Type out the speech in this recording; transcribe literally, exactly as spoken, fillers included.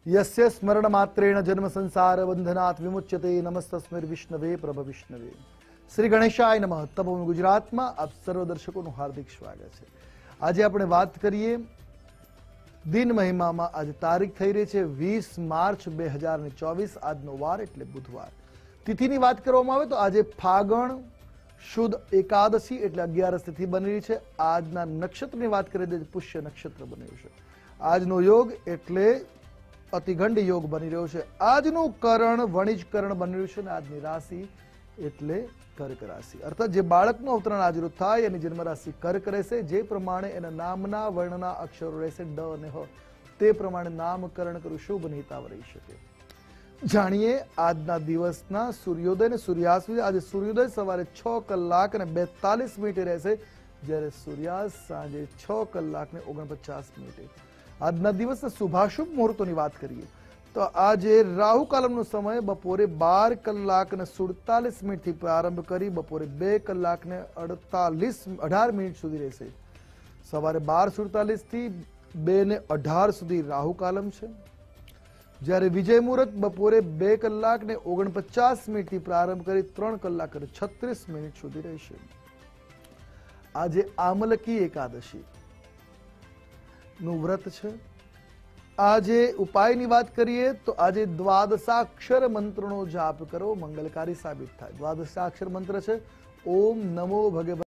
यस्य स्मरण मात्रेण जन्म संसार बंधनात् विमुच्यते नमस्तस्मै विष्णवे प्रभ विष्णवे। श्री गणेशाय नमः। तपोवन गुजरात में आप सर्व दर्शकों हार्दिक स्वागत है। आज આપણે વાત કરીએ દિન મહિમામાં। आज તારીખ થઈ રહી છે વીસ માર્ચ બે હજાર ચોવીસ। આજનો વાર એટલે બુધવાર। તિથિની વાત કરવામાં આવે તો આજે ફાગણ શુદ્ધ એકાદશી એટલે અગિયારસ તિથિ બની રહી છે। આજના નક્ષત્રની વાત કરીએ તો પુષ્ય નક્ષત્ર બન્યું છે। આજનો યોગ એટલે અતિગંડ योग बनी रह्यो छे। आजनु करण वणिज करण बनी रह्युं छे। आजनी राशि एटले कर्क राशि, अर्थात जे बाळकनुं अवतरण आज रोज थाय एनी जन्म राशि कर्क रहेशे। जे प्रमाणे एना नामना वर्णना अक्षरो रहेशे ड अने ह, ते प्रमाणे नामकरण करवुं शुभ अने हिताव रही शके। जाणीए आजना दिवसना सूर्योदय ने सूर्यास्त। आज सूर्योदय सवारे छ कलाक अने बेतालीस मिनिटे रहेशे, ज्यारे सूर्यास्त सांजे छ कलाक ने ओगणपचास मिनिटे। આજના દિવસના શુભાશુભ મુહૂર્તોની વાત કરીએ તો આજે રાહુ કાલમનો સમય બપોરે બાર કલાક ને સુડતાલીસ મિનિટથી પ્રારંભ કરી બપોરે બે કલાક ને અડતાલીસ અઢાર મિનિટ સુધી રહેશે। સવારે બાર સુડતાલીસ થી બે ને અઢાર સુધી રાહુ કાલમ છે, જ્યારે વિજય મુહૂર્ત બપોરે બે કલાક ને ઓગણપચાસ મિનિટથી પ્રારંભ કરી ત્રણ કલાક અને છત્રીસ મિનિટ સુધી રહેશે। આજે આમલકી એકાદશી નું व्रत है। आज उपाय बात करिए तो आज द्वादशाक्षर मंत्रों जाप करो, मंगलकारी साबित थाय। द्वादशाक्षर मंत्र है ओम नमो भगवते